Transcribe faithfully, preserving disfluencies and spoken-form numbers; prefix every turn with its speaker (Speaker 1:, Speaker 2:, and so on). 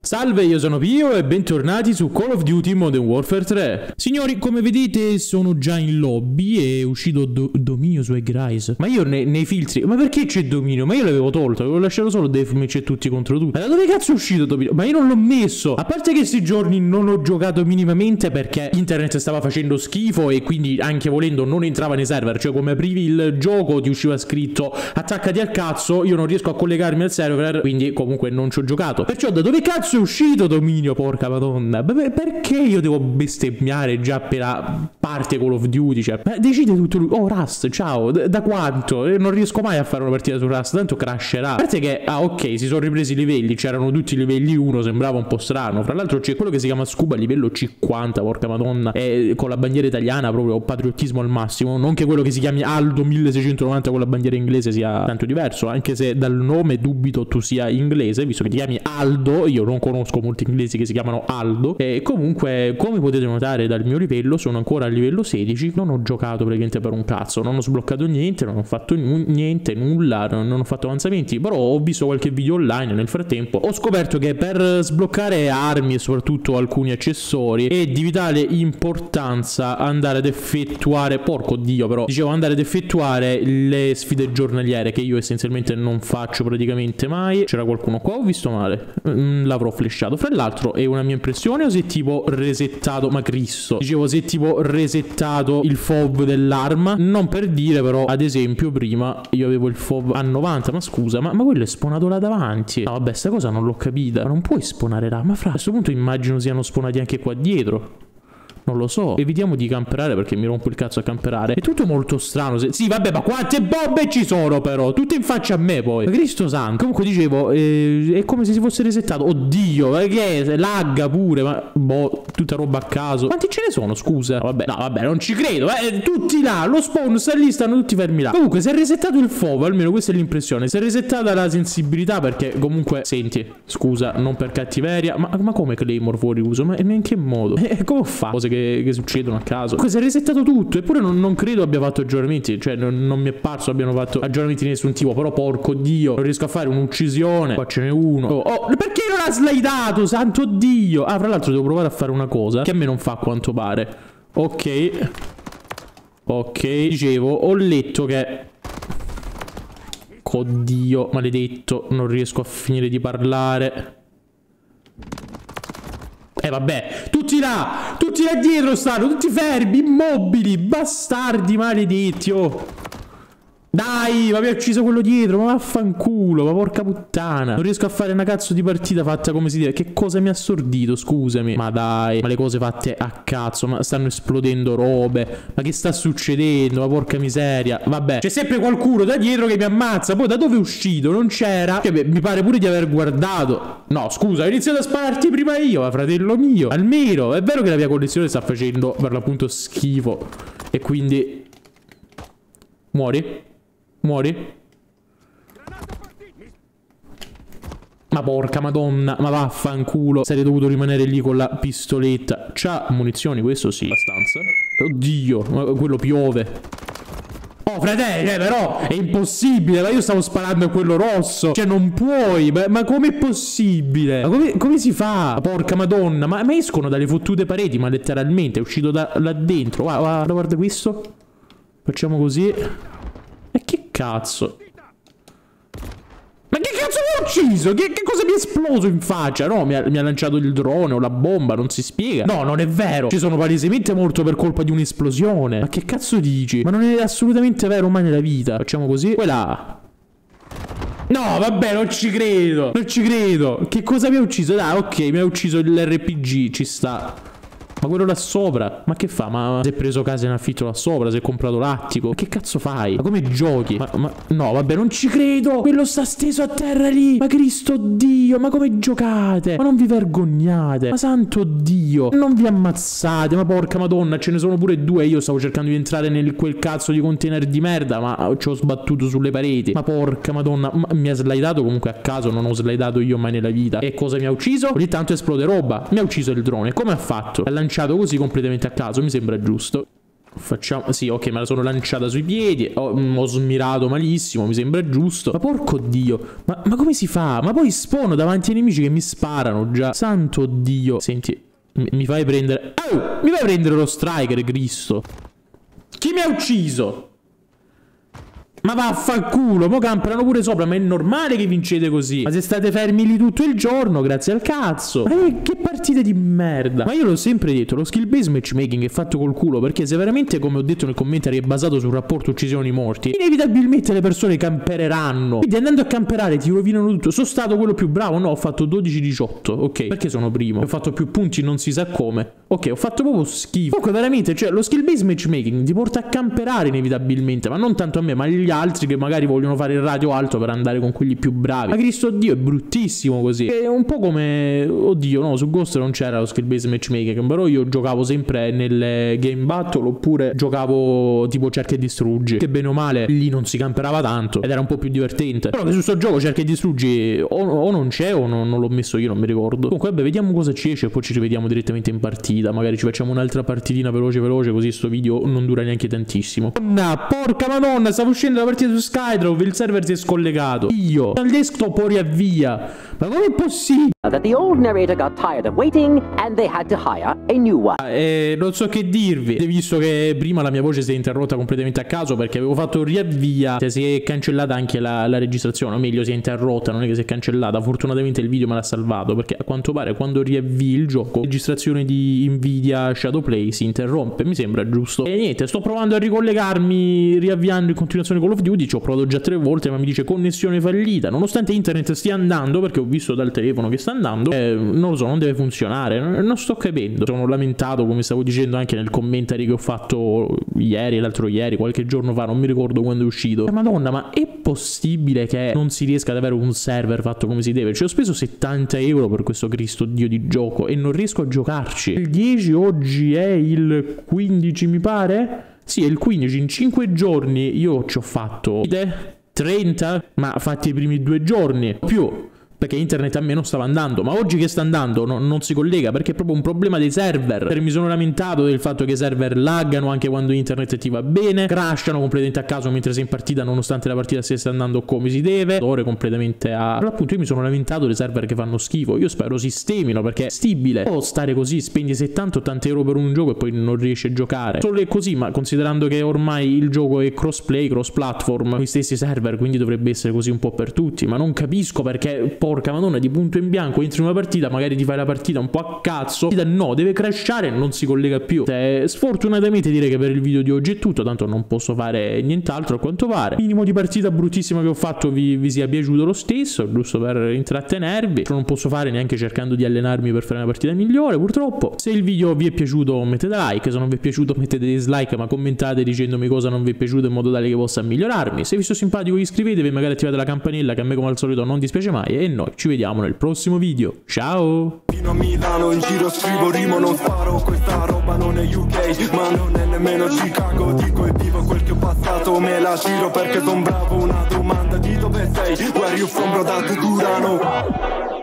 Speaker 1: Salve, io sono Pio e bentornati su Call of Duty Modern Warfare tre. Signori, come vedete sono già in lobby e è uscito do dominio su Eggrise. Ma io ne nei filtri... Ma perché c'è dominio? Ma io l'avevo tolto, avevo lasciato solo Deathmatch e tutti contro tutti. Ma da dove cazzo è uscito dominio? Ma io non l'ho messo. A parte che questi giorni non ho giocato minimamente perché internet stava facendo schifo e quindi anche volendo non entrava nei server. Cioè come aprivi il gioco ti usciva scritto attaccati al cazzo, io non riesco a collegarmi al server, quindi comunque non ci ho giocato. Perciò da dove cazzo è uscito dominio, porca madonna? Beh, perché io devo bestemmiare già appena parte Call of Duty? Cioè, decide tutto lui. Oh, Rust, ciao, da, da quanto? Non riesco mai a fare una partita su Rust, tanto crasherà. A parte che, ah ok, si sono ripresi i livelli, c'erano tutti i livelli uno, sembrava un po' strano. Fra l'altro c'è quello che si chiama Scuba a livello cinquanta, porca madonna, e con la bandiera italiana, proprio patriottismo al massimo. Non che quello che si chiami Aldo milleseicentonovanta con la bandiera inglese sia tanto diverso, anche se dal nome dubito tu sia inglese, visto che ti chiami Aldo. Io non conosco molti inglesi che si chiamano Aldo. E comunque, come potete notare dal mio livello, sono ancora a livello sedici. Non ho giocato praticamente per un cazzo, non ho sbloccato niente, non ho fatto niente, nulla, non ho fatto avanzamenti. Però ho visto qualche video online nel frattempo. Ho scoperto che per sbloccare armi e soprattutto alcuni accessori è di vitale importanza andare ad effettuare, porco dio però, dicevo andare ad effettuare le sfide giornaliere, che io essenzialmente non faccio praticamente mai. C'era qualcuno qua, ho visto male, mm, l'avrò flashato. Fra l'altro è una mia impressione o se tipo resettato, ma Cristo, dicevo se tipo resettato il F O V dell'arma. Non per dire, però ad esempio prima io avevo il F O V a novanta. Ma scusa, ma, ma quello è spawnato là davanti. No vabbè, sta cosa non l'ho capita. Ma non puoi spawnare là. Ma fra, a questo punto immagino siano spawnati anche qua dietro. Non lo so. Evitiamo di camperare perché mi rompo il cazzo a camperare. È tutto molto strano. Se... Sì, vabbè, ma quante bombe ci sono però? Tutte in faccia a me poi. Ma Cristo santo. Comunque dicevo, eh, è come se si fosse resettato. Oddio, ma che è? Lagga pure. Ma boh, tutta roba a caso. Quanti ce ne sono, scusa? Vabbè, no, vabbè, non ci credo. Eh, tutti là. Lo spawn sta lì, stanno tutti fermi là. Comunque, si è resettato il F O V, almeno questa è l'impressione. Si è resettata la sensibilità perché comunque, senti, scusa, non per cattiveria. Ma, ma come Claymore fuori uso? Ma in che modo? E eh, come fa? Cose che Che, che succedono a caso. Questo è resettato tutto. Eppure non, non credo abbia fatto aggiornamenti. Cioè non, non mi è parso abbiano fatto aggiornamenti di nessun tipo. Però porco dio, non riesco a fare un'uccisione. Qua ce n'è uno. Oh, oh, perché non ha slidato? Santo dio. Ah, fra l'altro devo provare a fare una cosa che a me non fa a quanto pare. Ok. Ok. Dicevo, ho letto che... Oddio, maledetto. Non riesco a finire di parlare. Eh vabbè, tutti là, tutti là dietro stanno, tutti fermi, immobili, bastardi maledetti, oh. Dai, ma mi ha ucciso quello dietro, ma vaffanculo, ma porca puttana. Non riesco a fare una cazzo di partita fatta come si deve. Che cosa mi ha stordito, scusami. Ma dai, ma le cose fatte a cazzo, ma stanno esplodendo robe. Ma che sta succedendo, ma porca miseria. Vabbè, c'è sempre qualcuno da dietro che mi ammazza. Poi da dove è uscito? Non c'era. Cioè, mi pare pure di aver guardato. No, scusa, ho iniziato a spararti prima io, ma fratello mio. Almeno, è vero che la mia connessione sta facendo per l'appunto schifo. E quindi... Muori? Muori? Ma porca madonna, ma vaffanculo. Sarei dovuto rimanere lì con la pistoletta. C'ha munizioni, questo sì, abbastanza. Oddio, ma quello piove. Oh fratello, eh, però è impossibile. Ma io stavo sparando a quello rosso. Cioè non puoi. Ma, ma com'è possibile? Ma come, come si fa? Porca madonna. Ma, ma escono dalle fottute pareti, ma letteralmente. È uscito da là dentro. Guarda, guarda, guarda questo. Facciamo così. E che cazzo? Ma che cazzo mi ha ucciso? Che, che cosa mi è esploso in faccia? No, mi ha, mi ha lanciato il drone o la bomba, non si spiega. No, non è vero. Ci sono palesemente morto per colpa di un'esplosione. Ma che cazzo dici? Ma non è assolutamente vero mai nella vita. Facciamo così. Quella. No, vabbè, non ci credo. Non ci credo. Che cosa mi ha ucciso? Dai, ok, mi ha ucciso l'R P G, ci sta. Ma quello là sopra, ma che fa? Ma si è preso casa in affitto là sopra, si è comprato l'attico. Ma che cazzo fai? Ma come giochi? Ma, ma no, vabbè, non ci credo. Quello sta steso a terra lì. Ma Cristo Dio, ma come giocate? Ma non vi vergognate? Ma santo Dio, non vi ammazzate. Ma porca madonna, ce ne sono pure due. Io stavo cercando di entrare nel quel cazzo di container di merda, ma ci ho sbattuto sulle pareti. Ma porca madonna, ma mi ha slidato comunque a caso. Non ho slidato io mai nella vita. E cosa mi ha ucciso? Ogni tanto esplode roba. Mi ha ucciso il drone. Come ha fatto? Ha lanciato così completamente a caso, mi sembra giusto. Facciamo... Sì, ok, me la sono lanciata sui piedi. Ho, ho smirato malissimo, mi sembra giusto. Ma porco Dio. Ma, ma come si fa? Ma poi spawno davanti ai nemici che mi sparano già. Santo Dio. Senti, mi, mi fai prendere... Oh! Mi fai prendere lo striker, Cristo. Chi mi ha ucciso? Ma vaffanculo, mo camperano pure sopra, ma è normale che vincete così? Ma se state fermi lì tutto il giorno, grazie al cazzo. Ma che partite di merda. Ma io l'ho sempre detto, lo skill based matchmaking è fatto col culo, perché se veramente, come ho detto nel commentary, è basato sul rapporto uccisioni-morti, inevitabilmente le persone campereranno. Quindi andando a camperare ti rovinano tutto. Sono stato quello più bravo? No, ho fatto dodici diciotto, ok. Perché sono primo? Ho fatto più punti non si sa come. Ok, ho fatto proprio schifo. Comunque veramente, cioè, lo skill based matchmaking ti porta a camperare inevitabilmente, ma non tanto a me, ma agli altri che magari vogliono fare il radio alto per andare con quelli più bravi. Ma Cristo Dio, è bruttissimo così. È un po' come... Oddio, no, su Ghost non c'era lo skill based matchmaking, però io giocavo sempre nelle game battle, oppure giocavo tipo cerca e distruggi, che bene o male lì non si camperava tanto ed era un po' più divertente. Però che su sto gioco cerca e distruggi o, o non c'è o non, non l'ho messo io, non mi ricordo. Comunque vabbè, vediamo cosa ci esce e poi ci rivediamo direttamente in partita. Magari ci facciamo un'altra partitina veloce veloce, così sto video non dura neanche tantissimo. Madonna, porca madonna, stavo uscendo la partita su Skydrove, il server si è scollegato. Io dal desktop o riavvia. Ma com'è possibile?
Speaker 2: That the old narrator got tired of waiting and they had to hire a new one.
Speaker 1: Eh, non so che dirvi, visto che prima la mia voce si è interrotta completamente a caso perché avevo fatto riavvia, cioè si è cancellata anche la, la registrazione, o meglio si è interrotta, non è che si è cancellata. Fortunatamente il video me l'ha salvato, perché a quanto pare quando riavvii il gioco, la registrazione di Nvidia Shadowplay si interrompe, mi sembra giusto. E niente, sto provando a ricollegarmi riavviando in continuazione Call of Duty, ci ho provato già tre volte ma mi dice connessione fallita, nonostante internet stia andando, perché ho visto dal telefono che sta andando, eh, non lo so, non deve funzionare, non, non sto capendo. Sono lamentato, come stavo dicendo anche nel commentary che ho fatto ieri, l'altro ieri, qualche giorno fa, non mi ricordo quando è uscito. Eh, Madonna, ma è possibile che non si riesca ad avere un server fatto come si deve? Cioè ho speso settanta euro per questo Cristo Dio di gioco e non riesco a giocarci. Il dieci, oggi è il quindici mi pare? Sì, è il quindici, in cinque giorni io ci ho fatto trenta, ma fatti i primi due giorni, più, perché internet a me non stava andando. Ma oggi che sta andando no, non si collega, perché è proprio un problema dei server. Mi sono lamentato del fatto che i server laggano anche quando internet ti va bene, crashano completamente a caso mentre sei in partita, nonostante la partita stesse andando come si deve, ore completamente a... Però appunto io mi sono lamentato dei server che fanno schifo. Io spero sistemino, perché è stibile può stare così, spendi settanta ottanta euro per un gioco e poi non riesci a giocare. Solo è così, ma considerando che ormai il gioco è crossplay, cross platform, con gli stessi server, quindi dovrebbe essere così un po' per tutti. Ma non capisco perché, porca madonna, di punto in bianco entri in una partita, magari ti fai la partita un po' a cazzo, no, deve crashare e non si collega più. Cioè, sfortunatamente direi che per il video di oggi è tutto, tanto non posso fare nient'altro a quanto pare. Minimo di partita bruttissima che ho fatto vi, vi sia piaciuto lo stesso, giusto per intrattenervi. Non posso fare neanche cercando di allenarmi per fare una partita migliore, purtroppo. Se il video vi è piaciuto mettete like, se non vi è piaciuto mettete dislike, ma commentate dicendomi cosa non vi è piaciuto in modo tale che possa migliorarmi. Se vi sto simpatico iscrivetevi e magari attivate la campanella, che a me come al solito non dispiace mai, e noi ci vediamo nel prossimo video. Ciao!
Speaker 3: Fino a Milano in giro scrivo, rimo, non sparo. Questa roba non è U K, ma non è nemmeno Chicago. Dico e vivo quel che ho passato, me la giro perché son bravo. Una domanda di dove sei? Where you from, bro, da Turano?